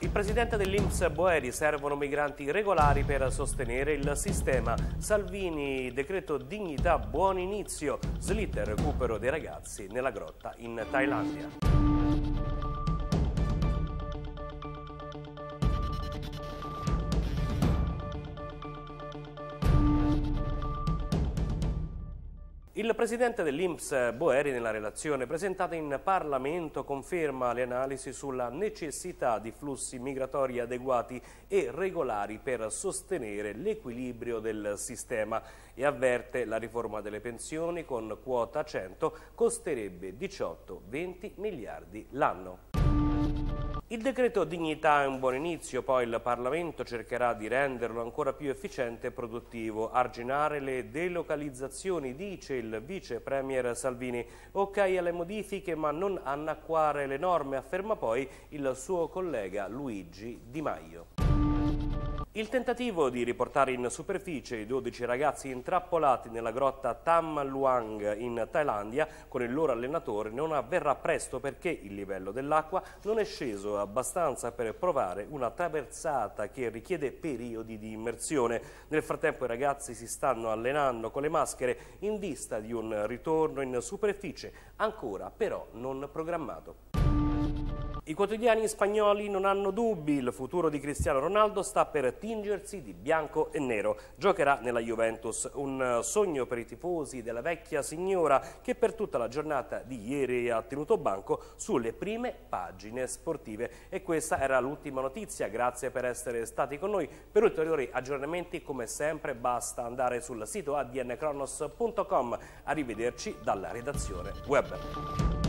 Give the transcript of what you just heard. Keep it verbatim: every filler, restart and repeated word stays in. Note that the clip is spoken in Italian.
Il presidente dell'I N P S Boeri: servono migranti regolari per sostenere il sistema. Salvini: decreto dignità, buon inizio. Slitta il recupero dei ragazzi nella grotta in Thailandia. Il presidente dell'I N P S Boeri, nella relazione presentata in Parlamento, conferma le analisi sulla necessità di flussi migratori adeguati e regolari per sostenere l'equilibrio del sistema e avverte: la riforma delle pensioni con quota cento costerebbe diciotto venti miliardi l'anno. Il decreto dignità è un buon inizio, poi il Parlamento cercherà di renderlo ancora più efficiente e produttivo. Arginare le delocalizzazioni, dice il vice premier Salvini. Ok alle modifiche, ma non annacquare le norme, afferma poi il suo collega Luigi Di Maio. Il tentativo di riportare in superficie i dodici ragazzi intrappolati nella grotta Tham Luang in Thailandia con il loro allenatore non avverrà presto, perché il livello dell'acqua non è sceso abbastanza per provare una traversata che richiede periodi di immersione. Nel frattempo i ragazzi si stanno allenando con le maschere in vista di un ritorno in superficie, ancora però non programmato. I quotidiani spagnoli non hanno dubbi: il futuro di Cristiano Ronaldo sta per tingersi di bianco e nero. Giocherà nella Juventus, un sogno per i tifosi della vecchia signora che per tutta la giornata di ieri ha tenuto banco sulle prime pagine sportive. E questa era l'ultima notizia. Grazie per essere stati con noi. Per ulteriori aggiornamenti, come sempre, basta andare sul sito a d n cronos punto com. Arrivederci dalla redazione web.